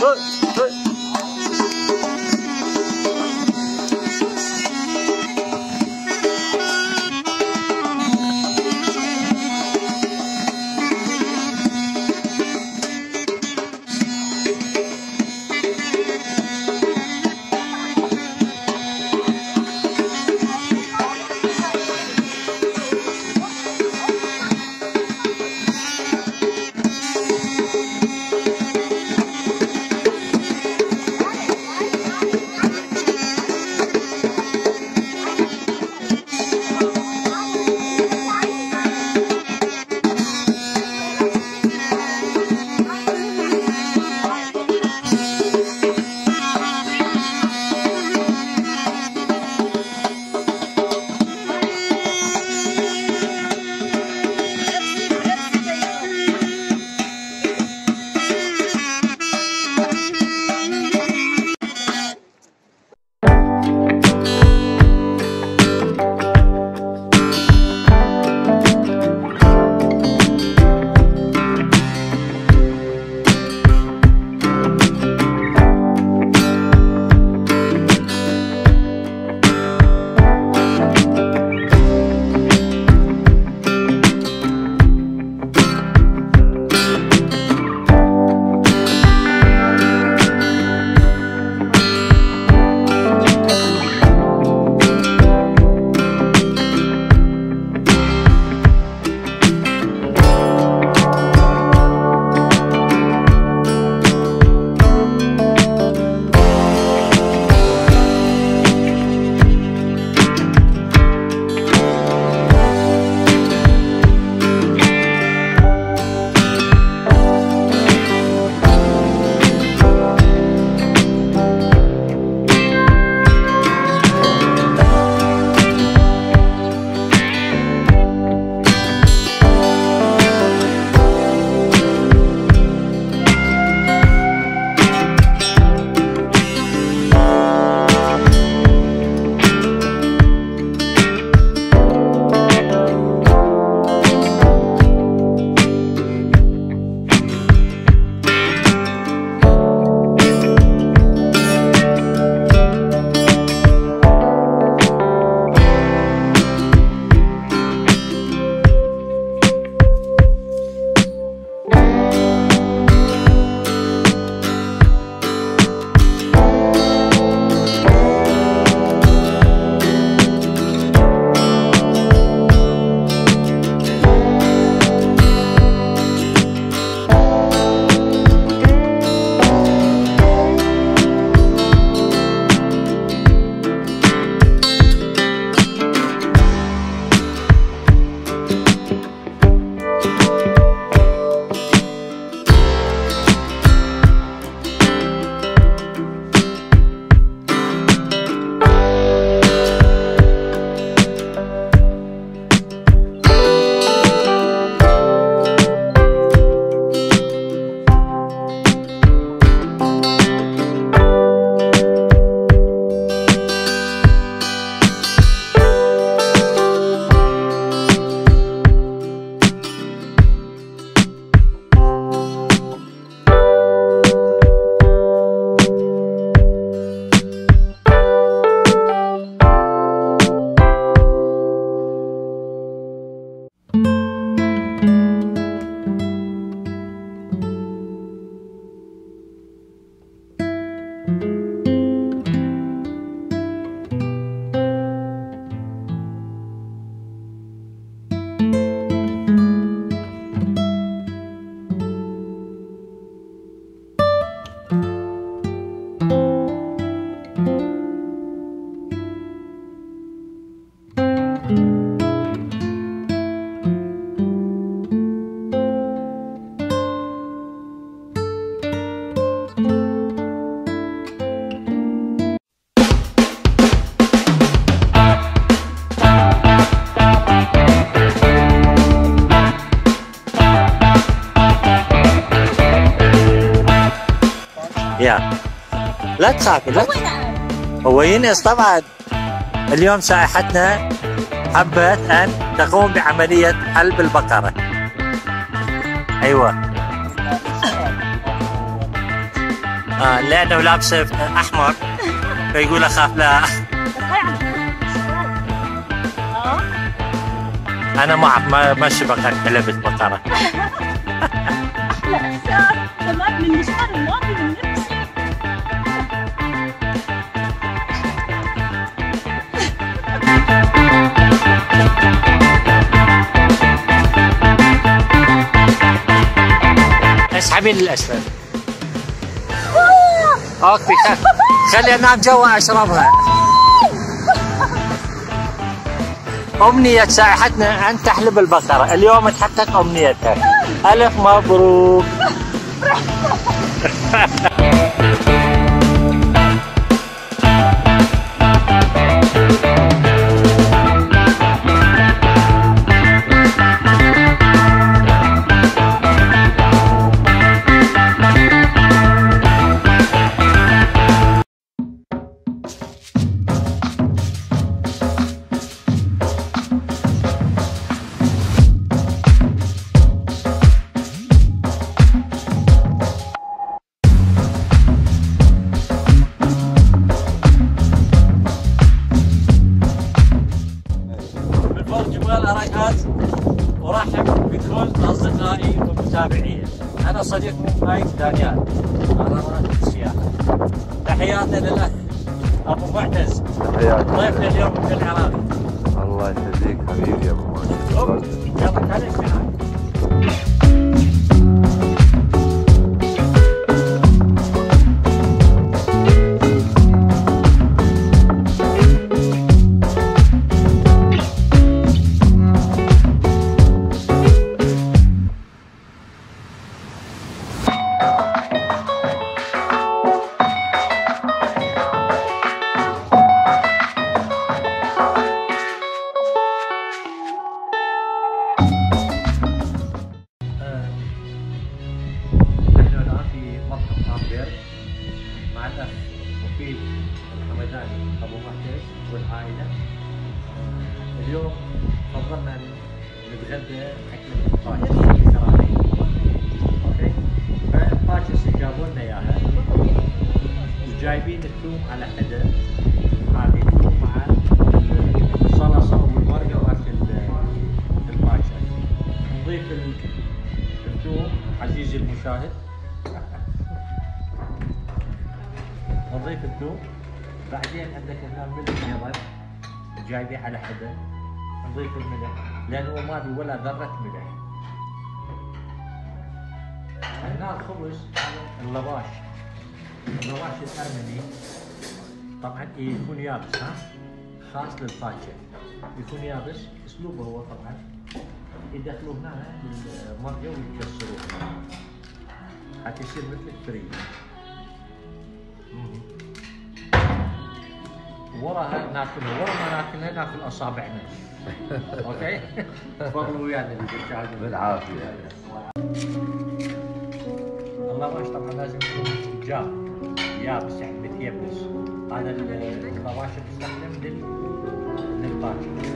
يا لا تخافي لا هو ينقص طبعا. اليوم سائحتنا حبت أن تقوم بعملية حلب البقرة. أيوة لانه لابسه احمر فيقول اخاف لا. انا ما ماشي بقر، حلبت بقره. احلى احساس كمان من الشهر الماضي من نفسي. اسحبي للاسفل. اوكي خلي انام جوا اشربها. أمنية سائحتنا أن تحلب البقرة، اليوم تحقق أمنيتها. ألف مبروك. ارحب بكل اصدقائي ومتابعي. انا صديقكم مايك دانيال على السياحه. تحياتنا للاخ ابو معتز ضيفنا اليوم في العراق. الله يخليك حبيبي يا ابو معتز. يلا خليك معاي. مع الأخ مفيد الحمداني أبو معتز والعائلة. اليوم فضلنا نتغدى أكلة الباجس. أوكي، فالباجس جابوا لنا إياها وجايبين الثوم على حدة. هذه الثوم مع الصلصة والمرقة مالت الباجس. نضيف الثوم عزيزي المشاهد. نضيف الثوم، بعدين عندك هنا ملح ايضا جايبيه على حده. نضيف الملح لانه ما بي ولا ذره ملح. هنا الخبز اللواش الارمني طبعا يكون يابس، خاص للفاكهه يكون يابس. اسلوبه هو طبعا يدخلوه هنا بالمرقه ويكسروه حتى يصير مثل الفري. وراها ناكلها، ورا ما ناكلها ناكل اصابعنا. اوكي؟ تفضلوا ويانا بالعافيه. اللواش طبعا لازم يكون جاف يابس يعني متيبس. هذا اللواش تستخدم للباكر.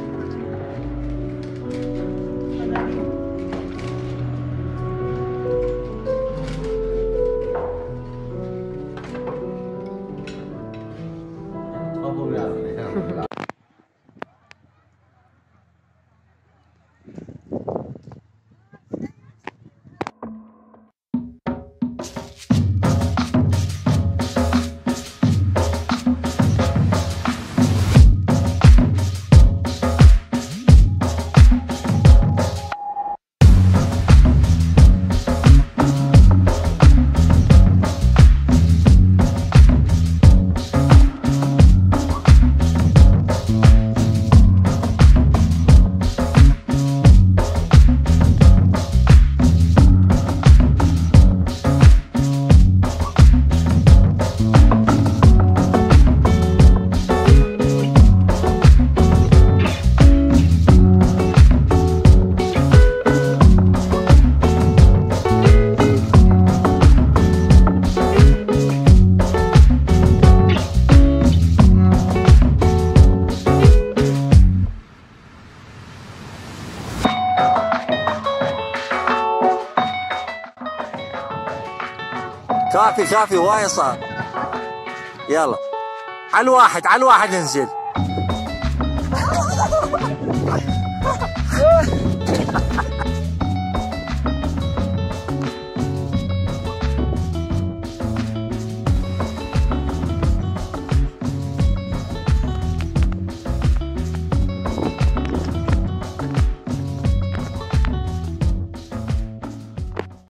كافي كافي، وايد صار. يلا على الواحد، على الواحد انزل.